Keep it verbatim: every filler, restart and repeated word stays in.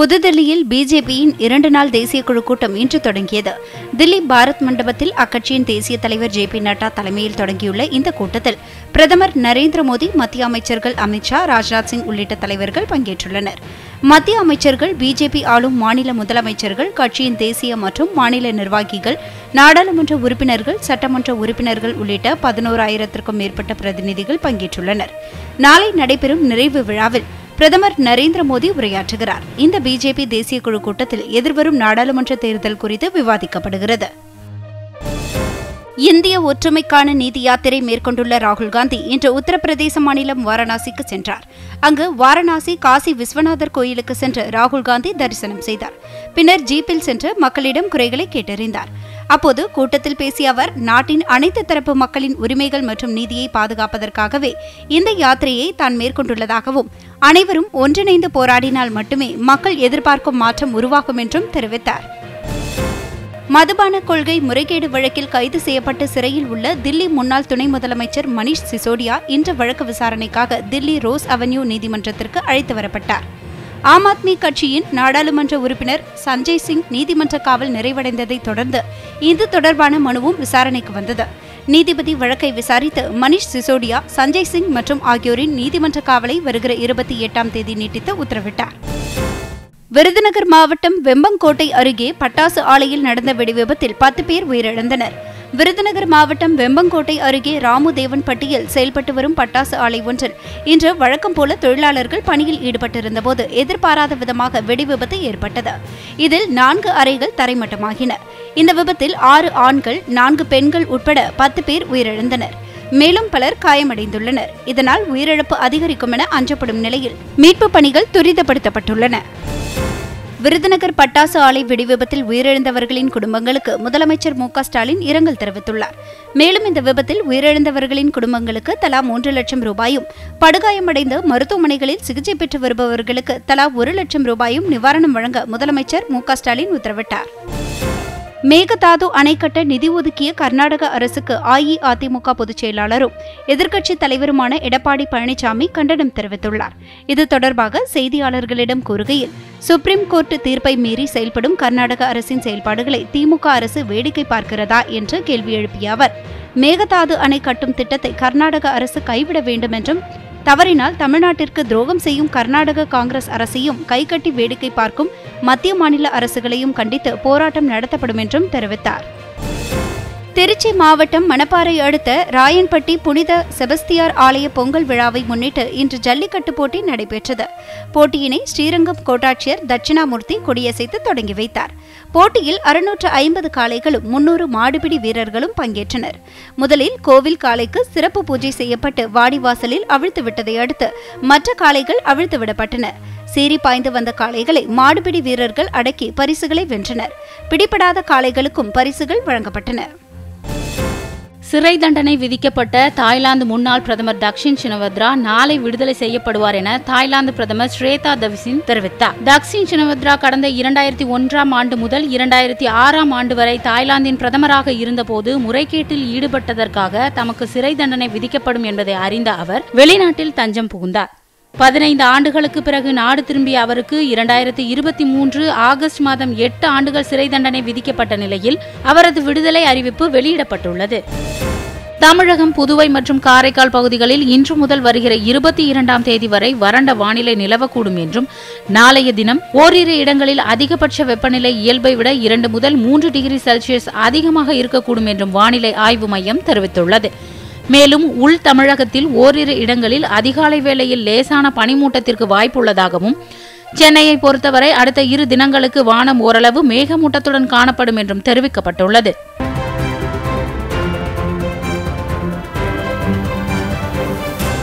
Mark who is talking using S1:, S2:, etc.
S1: புதுதில்லியில் பிஜேபியின் இரண்டு நாள் தேசிய குழு கூட்டம் இன்று தொடங்கியது. தில்லி பாரத் மண்டபத்தில் அக்கட்சியின் தேசிய தலைவர் ஜே பி நட்டா தலைமையில் தொடங்கியுள்ள இந்த கூட்டத்தில் பிரதமர் நரேந்திர மோடி, மத்திய அமைச்சர்கள் அமித் ஷா, ராஜ்நாத் சிங் உள்ளிட்ட தலைவர்கள் பங்கேற்றுள்ளனர். மத்திய அமைச்சர்கள், பிஜேபி ஆளும் மாநில முதலமைச்சர்கள், கட்சியின் தேசிய மற்றும் மாநில நிர்வாகிகள், நாடாளுமன்ற உறுப்பினர்கள், சட்டமன்ற உறுப்பினர்கள் உள்ளிட்ட பதினோராயிரத்திற்கும் மேற்பட்ட பிரதிநிதிகள் பங்கேற்றுள்ளனர். நாளை நடைபெறும் நிறைவு விழாவில் பிரதமர் நரேந்திர மோடி உரையாற்றுகிறார். இந்த பிஜேபி தேசிய குழு கூட்டத்தில் எதிர்வரும் நாடாளுமன்ற தேர்தல் குறித்து விவாதிக்கப்படுகிறது. இந்திய ஒற்றுமைக்கான நீதி யாத்திரை மேற்கொண்டுள்ள ராகுல் காந்தி இன்று உத்தரப்பிரதேச மாநிலம் வாரணாசிக்கு சென்றார். அங்கு வாரணாசி காசி விஸ்வநாதர் கோயிலுக்கு சென்று ராகுல் காந்தி தரிசனம் செய்தார். பின்னர் ஜீப்பில் சென்று மக்களிடம் குறைகளை கேட்டறிந்தார். அப்போது கூட்டத்தில் பேசிய அவர், நாட்டின் அனைத்து தரப்பு மக்களின் உரிமைகள் மற்றும் நீதியை பாதுகாப்பதற்காகவே இந்த யாத்திரையை தான் மேற்கொண்டுள்ளதாகவும், அனைவரும் ஒன்றிணைந்து போராடினால் மட்டுமே மக்கள் எதிர்பார்க்கும் மாற்றம் உருவாகும் என்றும் தெரிவித்தார். மதுபான கொள்கை முறைகேடு வழக்கில் கைது செய்யப்பட்டு சிறையில் உள்ள தில்லி முன்னாள் துணை முதலமைச்சர் மணீஷ் சிசோடியா இன்று வழக்கு விசாரணைக்காக தில்லி ரோஸ் அவென்யூ நீதிமன்றத்திற்கு அழைத்து வரப்பட்டார். ஆம் ஆத்மி கட்சியின் நாடாளுமன்ற உறுப்பினர் சஞ்சய் சிங் நீதிமன்ற காவல் நிறைவடைந்ததை தொடர்ந்து இது தொடர்பான மனுவும் விசாரணைக்கு வந்தது. நீதிபதி வழக்கை விசாரித்து மணீஷ் சிசோடியா, சஞ்சய் சிங் மற்றும் ஆகியோரின் நீதிமன்ற காவலை வருகிற இருபத்தி எட்டாம் தேதி நீட்டித்து உத்தரவிட்டார். விருதுநகர் மாவட்டம் வெம்பங்கோட்டை அருகே பட்டாசு ஆலையில் நடந்த வெடிவிபத்தில் பத்து பேர் உயிரிழந்தனர். விருதுநகர் மாவட்டம் வெம்பங்கோட்டை அருகே ராமுதேவன்பட்டியில் செயல்பட்டு வரும் பட்டாசு ஆலை ஒன்றில் இன்று வழக்கம் போல தொழிலாளர்கள் பணியில் ஈடுபட்டிருந்தபோது எதிர்பாராத விதமாக வெடிவிபத்து ஏற்பட்டது. இதில் நான்கு அறைகள் தரைமட்டமாகின. இந்த விபத்தில் ஆறு ஆண்கள், நான்கு பெண்கள் உட்பட பத்து பேர் உயிரிழந்தனர். மேலும் பலர் காயமடைந்துள்ளனர். இதனால் உயிரிழப்பு அதிகரிக்கும் என அஞ்சப்படும் நிலையில் மீட்பு பணிகள் துரிதப்படுத்தப்பட்டுள்ளன. விருதுநகர் பட்டாசு ஆலை வெடிவிபத்தில் உயிரிழந்தவர்களின் குடும்பங்களுக்கு முதலமைச்சர் மு க ஸ்டாலின் இரங்கல் தெரிவித்துள்ளார். மேலும் இந்த விபத்தில் உயிரிழந்தவர்களின் குடும்பங்களுக்கு தலா மூன்று லட்சம் ரூபாயும், படுகாயமடைந்து மருத்துவமனைகளில் சிகிச்சை பெற்று வருபவர்களுக்கு தலா ஒரு லட்சம் ரூபாயும் நிவாரணம் வழங்க முதலமைச்சர் மு க ஸ்டாலின் உத்தரவிட்டார். மேகதாது அணை கட்ட நிதி ஒதுக்கிய கர்நாடக அரசுக்கு அஇஅதிமுக பொதுச் செயலாளரும் எதிர்க்கட்சித் தலைவருமான எடப்பாடி பழனிசாமி கண்டனம் தெரிவித்துள்ளார். இது தொடர்பாக செய்தியாளர்களிடம் கூறுகையில், சுப்ரீம் கோர்ட் தீர்ப்பை மீறி செயல்படும் கர்நாடக அரசின் செயல்பாடுகளை திமுக அரசு வேடிக்கை பார்க்கிறதா என்று கேள்வி எழுப்பிய அவர், மேகதாது அணை கட்டும் திட்டத்தை கர்நாடக அரசு கைவிட வேண்டும் என்றும், தவறினால் தமிழ்நாட்டிற்கு துரோகம் செய்யும் கர்நாடக காங்கிரஸ் அரசையும் கைகட்டி வேடிக்கை பார்க்கும் மத்திய மாநில அரசுகளையும் கண்டித்து போராட்டம் நடத்தப்படும் என்றும் தெரிவித்தார். திருச்சி மாவட்டம் மணப்பாறை அடுத்த ராயன்பட்டி புனித செபஸ்தியார் ஆலய பொங்கல் விழாவை முன்னிட்டு இன்று ஜல்லிக்கட்டு போட்டி நடைபெற்றது. போட்டியினை ஸ்ரீரங்கம் கோட்டாட்சியர் தட்சிணாமூர்த்தி கொடியசைத்து தொடங்கி வைத்தார். போட்டியில் அறுநூற்று ஐம்பது காளைகளும் முன்னூறு மாடுபிடி வீரர்களும் பங்கேற்றனர். முதலில் கோவில் காளைக்கு சிறப்பு பூஜை செய்யப்பட்டு வாடிவாசலில் அவிழ்த்து விட்டதை அடுத்து மற்ற காளைகள் அவிழ்த்து விடப்பட்டன. சீறி பாய்ந்து வந்த காளைகளை மாடுபிடி வீரர்கள் அடக்கி பரிசுகளை வென்றனர். பிடிபடாத காளைகளுக்கும் பரிசுகள் வழங்கப்பட்டன.
S2: சிறை தண்டனை விதிக்கப்பட்ட தாய்லாந்து முன்னாள் பிரதமர் தக்ஷின் சினவத்ரா நாளை விடுதலை செய்யப்படுவார் என தாய்லாந்து பிரதமர் ஸ்ரேதா தவிசின் தெரிவித்தார். தக்ஷின் சினவத்ரா கடந்த இரண்டாயிரத்தி ஒன்றாம் ஆண்டு முதல் இரண்டாயிரத்தி ஆறாம் ஆண்டு வரை தாய்லாந்தின் பிரதமராக இருந்தபோது முறைகேட்டில் ஈடுபட்டதற்காக தமக்கு சிறை தண்டனை விதிக்கப்படும் என்பதை அறிந்த அவர் வெளிநாட்டில் தஞ்சம் புகுந்தார். பதினைந்து ஆண்டுகளுக்கு பிறகு நாடு திரும்பிய அவருக்கு இரண்டாயிரத்தி இருபத்தி மூன்று ஆகஸ்ட் மாதம் எட்டு ஆண்டுகள் சிறை தண்டனை விதிக்கப்பட்ட நிலையில் அவரது விடுதலை அறிவிப்பு வெளியிடப்பட்டுள்ளது. தமிழகம், புதுவை மற்றும் காரைக்கால் பகுதிகளில் இன்று முதல் வருகிற இருபத்தி இரண்டாம் தேதி வரை வறண்ட வானிலை நிலவக்கூடும் என்றும், நாளைய தினம் ஓரிரு இடங்களில் அதிகபட்ச வெப்பநிலை இயல்பை விட இரண்டு முதல் மூன்று டிகிரி செல்சியஸ் அதிகமாக இருக்கக்கூடும் என்றும் வானிலை ஆய்வு மையம் தெரிவித்துள்ளது. மேலும் உள் தமிழகத்தில் ஓரிரு இடங்களில் அதிகாலை வேளையில் லேசான பனிமூட்டத்திற்கு வாய்ப்புள்ளதாகவும், சென்னையை பொறுத்தவரை அடுத்த இரு தினங்களுக்கு வானம் ஓரளவு மேகமூட்டத்துடன் காணப்படும் என்றும் தெரிவிக்கப்பட்டுள்ளது.